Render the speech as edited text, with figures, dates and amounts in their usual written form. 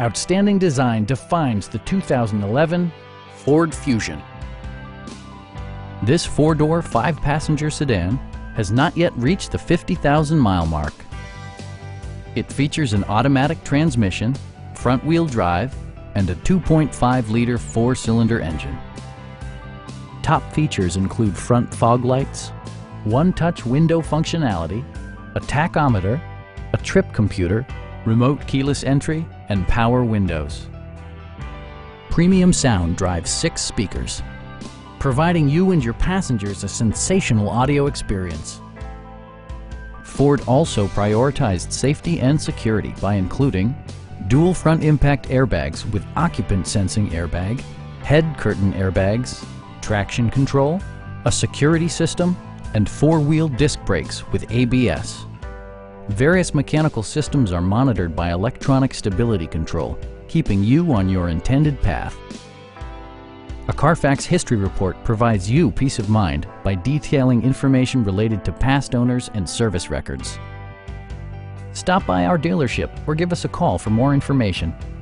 Outstanding design defines the 2011 Ford Fusion. This four-door, five-passenger sedan has not yet reached the 50,000-mile mark. It features an automatic transmission, front-wheel drive, and a 2.5-liter four-cylinder engine. Top features include front fog lights, one-touch window functionality, a tachometer, a trip computer, remote keyless entry, and power windows. Premium sound drives 6 speakers, providing you and your passengers a sensational audio experience. Ford also prioritized safety and security by including dual front impact airbags with occupant sensing airbag, head curtain airbags, traction control, a security system, and four-wheel disc brakes with ABS. Various mechanical systems are monitored by electronic stability control, keeping you on your intended path. A Carfax history report provides you peace of mind by detailing information related to past owners and service records. Stop by our dealership or give us a call for more information.